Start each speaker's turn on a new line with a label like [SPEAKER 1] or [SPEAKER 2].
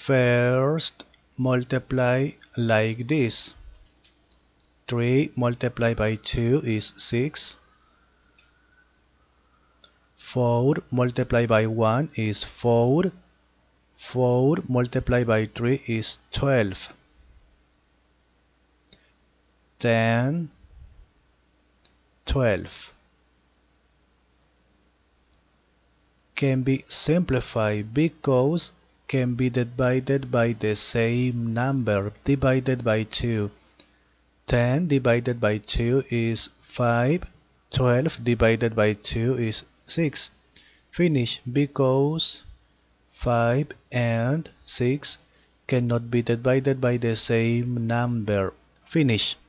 [SPEAKER 1] First, multiply like this. 3 multiplied by 2 is 6. 4 multiplied by 1 is 4. 4 multiplied by 3 is 12. 10, 12. Can be simplified because can be divided by the same number divided by 2. 10 divided by 2 is 5. 12 divided by 2 is 6. Finish because 5 and 6 cannot be divided by the same number. Finish.